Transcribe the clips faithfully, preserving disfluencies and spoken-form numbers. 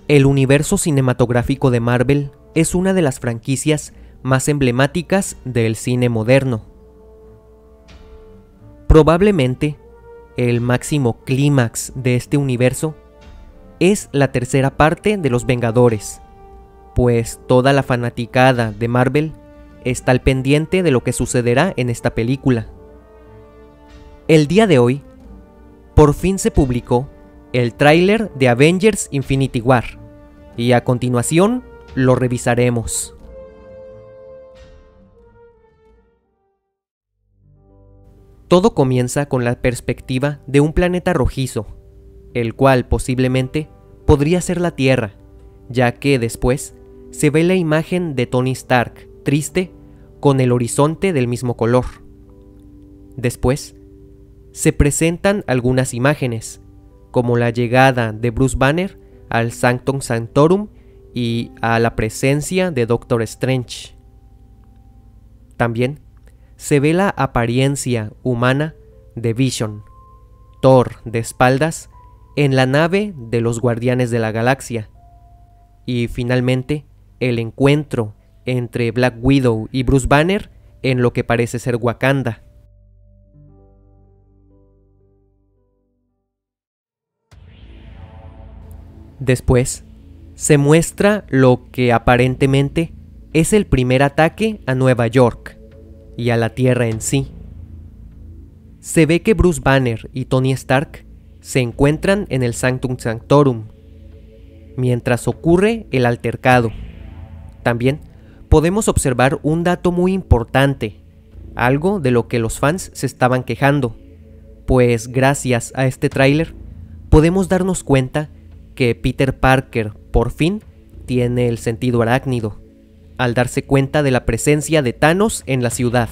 El universo cinematográfico de Marvel es una de las franquicias más emblemáticas del cine moderno. Probablemente, el máximo clímax de este universo es la tercera parte de Los Vengadores, pues toda la fanaticada de Marvel está al pendiente de lo que sucederá en esta película. El día de hoy, por fin se publicó el tráiler de Avengers Infinity War, y a continuación lo revisaremos. Todo comienza con la perspectiva de un planeta rojizo, el cual posiblemente podría ser la Tierra, ya que después se ve la imagen de Tony Stark, triste, con el horizonte del mismo color. Después, se presentan algunas imágenes, como la llegada de Bruce Banner al Sanctum Sanctorum y a la presencia de Doctor Strange. También se ve la apariencia humana de Vision, Thor de espaldas en la nave de los Guardianes de la Galaxia, y finalmente el encuentro entre Black Widow y Bruce Banner en lo que parece ser Wakanda. Después, se muestra lo que aparentemente es el primer ataque a Nueva York y a la Tierra en sí. Se ve que Bruce Banner y Tony Stark se encuentran en el Sanctum Sanctorum mientras ocurre el altercado. También podemos observar un dato muy importante, algo de lo que los fans se estaban quejando, pues gracias a este tráiler podemos darnos cuenta que Peter Parker por fin tiene el sentido arácnido, al darse cuenta de la presencia de Thanos en la ciudad.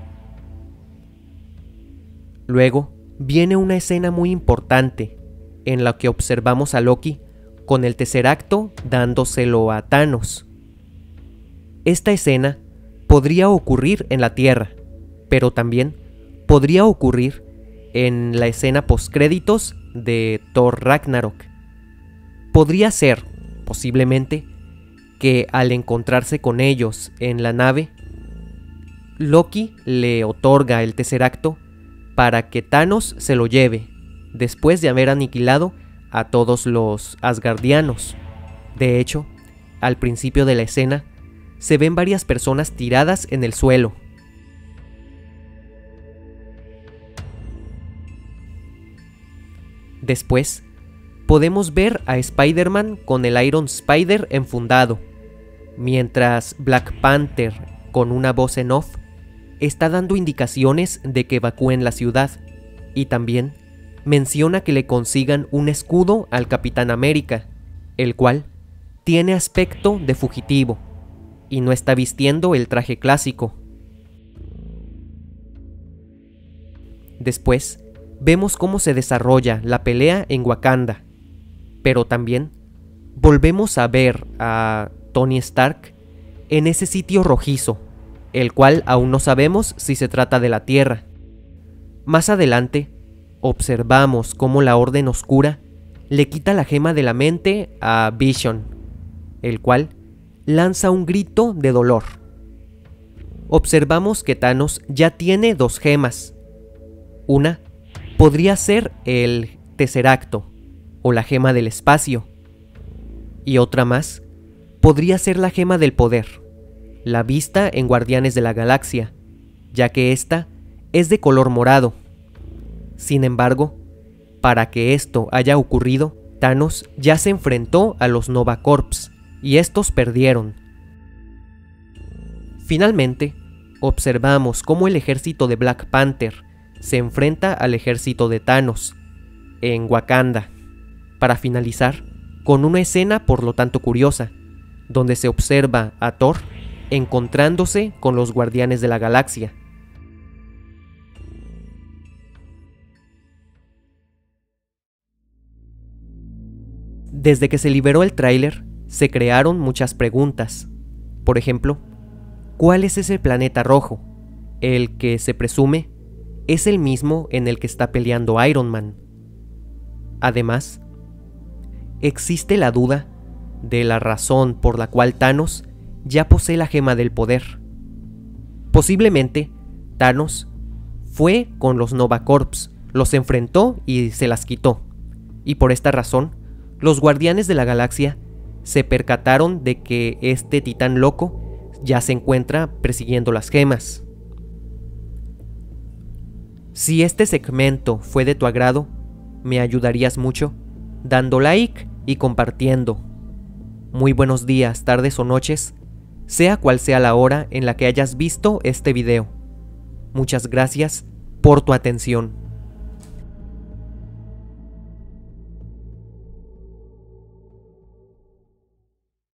Luego viene una escena muy importante, en la que observamos a Loki con el Tesseracto dándoselo a Thanos. Esta escena podría ocurrir en la Tierra, pero también podría ocurrir en la escena postcréditos de Thor Ragnarok. Podría ser, posiblemente, que al encontrarse con ellos en la nave, Loki le otorga el Tesseracto para que Thanos se lo lleve, después de haber aniquilado a todos los asgardianos. De hecho, al principio de la escena, se ven varias personas tiradas en el suelo. Después, podemos ver a Spider-Man con el Iron Spider enfundado, mientras Black Panther, con una voz en off, está dando indicaciones de que evacúen la ciudad, y también menciona que le consigan un escudo al Capitán América, el cual tiene aspecto de fugitivo, y no está vistiendo el traje clásico. Después, vemos cómo se desarrolla la pelea en Wakanda, pero también volvemos a ver a Tony Stark en ese sitio rojizo, el cual aún no sabemos si se trata de la Tierra. Más adelante, observamos cómo la Orden Oscura le quita la gema de la mente a Vision, el cual lanza un grito de dolor. Observamos que Thanos ya tiene dos gemas. Una podría ser el Tesseracto, o la gema del espacio, y otra más podría ser la gema del poder, la vista en Guardianes de la Galaxia, ya que esta es de color morado. Sin embargo, para que esto haya ocurrido, Thanos ya se enfrentó a los Nova Corps, y estos perdieron. Finalmente, observamos cómo el ejército de Black Panther se enfrenta al ejército de Thanos en Wakanda, para finalizar con una escena por lo tanto curiosa, donde se observa a Thor encontrándose con los Guardianes de la Galaxia. Desde que se liberó el tráiler, se crearon muchas preguntas. Por ejemplo, ¿cuál es ese planeta rojo? El que se presume es el mismo en el que está peleando Iron Man. Además, existe la duda de la razón por la cual Thanos ya posee la gema del poder. Posiblemente, Thanos fue con los Nova Corps, los enfrentó y se las quitó, y por esta razón, los Guardianes de la Galaxia se percataron de que este titán loco ya se encuentra persiguiendo las gemas. Si este segmento fue de tu agrado, me ayudarías mucho dando like y compartiendo. Muy buenos días, tardes o noches, sea cual sea la hora en la que hayas visto este video. Muchas gracias por tu atención.